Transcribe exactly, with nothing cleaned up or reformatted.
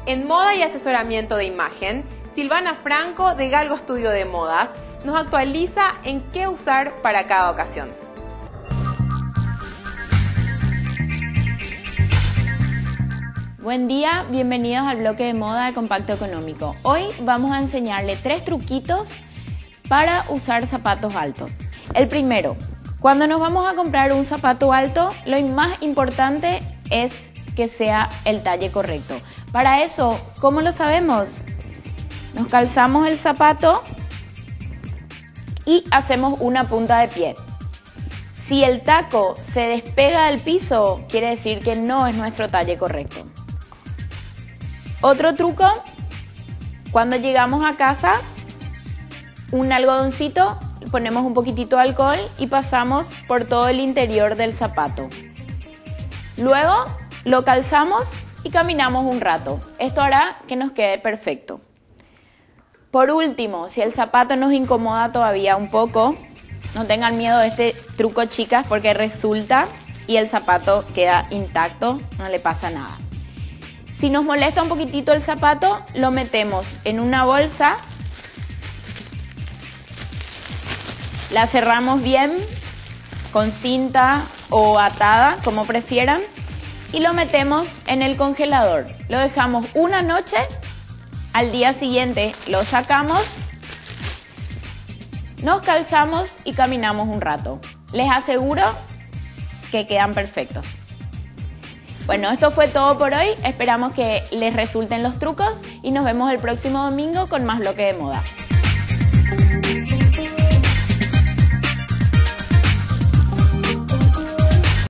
En moda y asesoramiento de imagen, Silvana Franco de Galgo Estudio de Modas nos actualiza en qué usar para cada ocasión. Buen día, bienvenidos al bloque de moda de Compacto Económico. Hoy vamos a enseñarle tres truquitos para usar zapatos altos. El primero, cuando nos vamos a comprar un zapato alto, lo más importante es que sea el talle correcto. Para eso, ¿cómo lo sabemos? Nos calzamos el zapato y hacemos una punta de pie. Si el taco se despega del piso, quiere decir que no es nuestro talle correcto. Otro truco, cuando llegamos a casa, un algodoncito, ponemos un poquitito de alcohol y pasamos por todo el interior del zapato. Luego lo calzamos y caminamos un rato. Esto hará que nos quede perfecto. Por último, si el zapato nos incomoda todavía un poco, no tengan miedo de este truco, chicas, porque resulta y el zapato queda intacto, no le pasa nada. Si nos molesta un poquitito el zapato, lo metemos en una bolsa, la cerramos bien con cinta o atada, como prefieran, y lo metemos en el congelador. Lo dejamos una noche, al día siguiente lo sacamos, nos calzamos y caminamos un rato. Les aseguro que quedan perfectos. Bueno, esto fue todo por hoy. Esperamos que les resulten los trucos y nos vemos el próximo domingo con más bloque de moda.